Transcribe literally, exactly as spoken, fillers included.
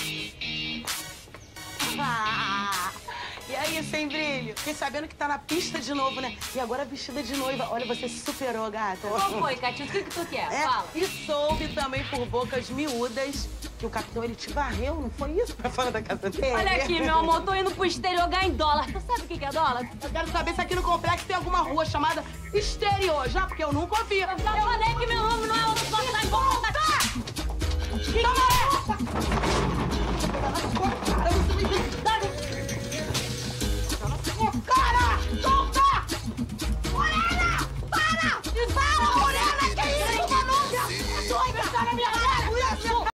Ah, e aí, sem brilho? Fiquei sabendo que tá na pista de novo, né? E agora vestida de noiva. Olha, você se superou, gata. Qual foi, Catita? O que, que tu quer? É, Fala. e soube também por bocas miúdas que o capitão, ele te varreu, não foi isso? Pra fora da casa dele. Olha aqui, meu amor, tô indo pro Estereogá em dólar. Tu sabe o que, que é dólar? Eu quero saber se aqui no complexo tem alguma rua chamada Exterior, já, porque eu nunca ouvi. Eu falei que meu nome não é outro passagem. Vou voltar. Toma